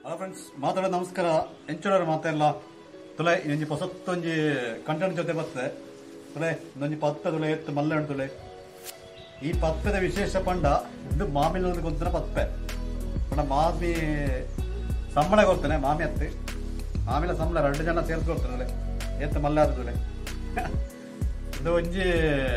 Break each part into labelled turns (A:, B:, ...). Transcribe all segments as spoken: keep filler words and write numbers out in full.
A: Hello friends, ಮಾತಾಡೋದು ನಮಸ್ಕಾರ. ಎಂಚೂರ ಮಾತೆಲ್ಲ ತುಲೆ ಇಂಜಿ ಹೊಸತ್ತೊಂಜಿ ಕಂಟೆಂಟ್ ಜೊತೆ ಬರ್ತದೆ. ತುಲೆ ಇನ್ನೊಂಜಿ ಪತ್ತ ತುಲೆ ಎತ್ತು ಮಲ್ಲೆ ತುಲೆ. ಈ ಪತ್ಪದ ವಿಶೇಷ ಪಂಡ ಇದು ಮಾಮಿನ ಗೊತ್ತಿನ ಪತ್ಪೆ ಪಂಡ ಮಾಮಿ ಸಂಬಳ ಕೊಡ್ತಾನೆ. ಮಾಮಿ ಅತ್ತಿ ಮಾಮಿಲ ಸಂಬಳ ಎರಡು ಜನ ಸೇರ್ಸಿ ಕೊಡ್ತಾನೆ. ಎತ್ತು ಮಲ್ಲೆ ಆದ ತುಲೆ ಇದು ಒಂಜಿ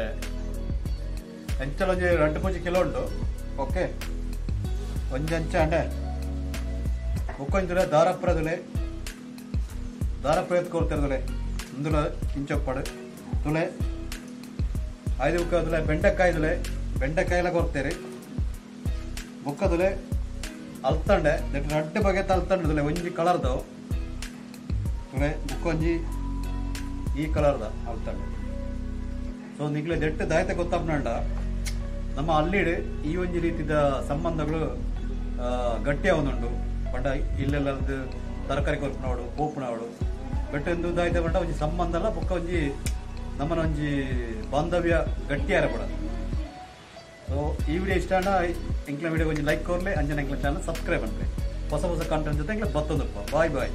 A: ಎಂಚಲ ಒಂಜಿ ಎರಡು ಪೂಜಿ ಕಿಲೋ ಉಂಟು. ಓಕೆ, ಒಂಜಿ ಅಂಚ ಅಂಡೆ ಮುಕ್ಕೊಂಜುಲೆ ದಾರಪುರದುಲೆ ದಾರಪುರ ಎತ್ಕೊಳ್ತಿರದುಲೆ ಇಂದುಲ ಇಂಚೊಪ್ಪಡು ತುಲೆ ಐದು ಉಕ್ಕದುಲೆ ಬೆಂಡೆಕಾಯ್ದುಲೆ ಬೆಂಡೆಕಾಯಿಲ ಕೊಡ್ತೇರಿ ಬುಕ್ಕದುಲೆ ಅಲ್ತಂಡೆ ನೆಟ್ಟು ರಡ್ಡು ಬಗೆ ಅಲ್ತಂಡದುಲೆ ಒಂಜಿ ಕಲರ್ದವು ತುಲೆ ಬುಕ್ಕೊಂಜಿ ಈ ಕಲರ್ದ ಅಲ್ತಂಡೆ. ಸೊ ನಿಗ್ಲೆ ದೆಟ್ಟು ದಾಯ್ತ ಗೊತ್ತಾಗ್ನಂಡ ನಮ್ಮ ಅಲ್ಲಿಡ್ ಈ ಒಂಜಿ ರೀತಿದ ಸಂಬಂಧಗಳು ಗಟ್ಟಿ ಅವನುಂಡು. ಪಂಡ ಇಲ್ಲೆಲ್ಲ ತರಕಾರಿ ಕೊರ್ಪುನವಡು ಪೋಪುನವಡು ಬಟ್ ಎಂದು ದಾಯ್ತ ಪಂಡ ಒಂಜಿ ಸಂಬಂಧ ಅಲ್ಲ ಬೊಕ್ಕ ಒಂಜಿ ನಮ್ಮನ ಒಂಜಿ ಬಾಂಧವ್ಯ ಗಟ್ಟಿಯಾರ ಪಡ. ಸೊ ಈ ವಿಡಿಯೋ ಇಷ್ಟ ಅಂಡ ಎಂಕ್ಲ ವಿಡಿಯೋ ಒಂಜಿ ಲೈಕ್ ಕೊರ್ಲೆ, ಅಂಜನ ಎಂಕ್ಲ ಚಾನಲ್ ಸಬ್ಸ್ಕ್ರೈಬ್ ಅನ್ರಿ. ಹೊಸ ಹೊಸ ಕಂಟೆಂಟ್ ಜೊತೆ ಎಂಕ್ಲ ಬತ್ತೊಂದಪ್ಪ. ಬಾಯ್ ಬಾಯ್.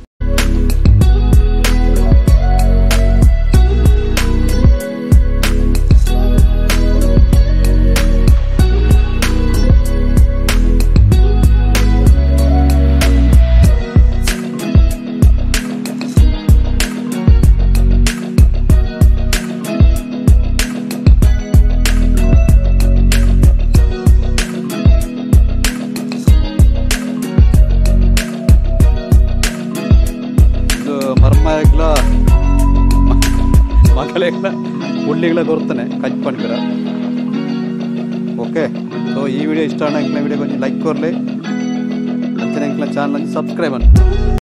A: ಮರ್ಮಗಳ ಮಕ್ಕಳಿಗೆಲ್ಲ ಹುಳ್ಳಿಗಳ ಕೊಡ್ತಾನೆ ಕಚ್ ಪಣ್ಕರ. ಓಕೆ, ಸೊ ಈ ವಿಡಿಯೋ ಇಷ್ಟ ಆಗ ವಿಡಿಯೋ ಕೊಂಚ ಲೈಕ್ ಕೊರ್ಲಿ, ಅಂಚನೆ ಚಾನಲ್ ಸಬ್ಸ್ಕ್ರೈಬ್ ಅನ್ನು.